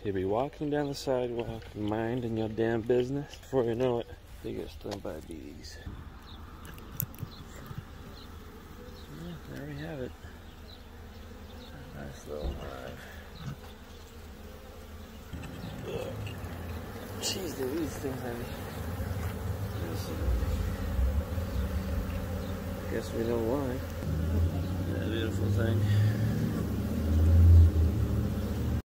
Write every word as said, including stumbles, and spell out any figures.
You'll be walking down the sidewalk, minding your damn business. Before you know it, you get stung by bees. Yeah, there we have it. Nice little hive. Jeez, these things heavy. I guess we know why. That beautiful thing.